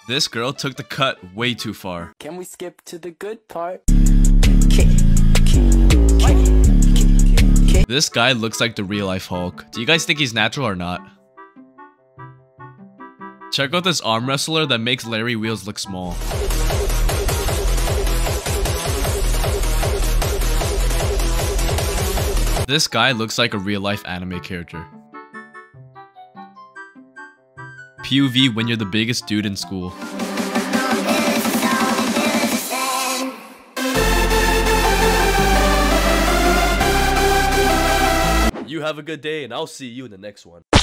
This girl took the cut way too far. Can we skip to the good part? This guy looks like the real life Hulk. Do you guys think he's natural or not? Check out this arm wrestler that makes Larry Wheels look small. This guy looks like a real life anime character. POV when you're the biggest dude in school. You have a good day, and I'll see you in the next one.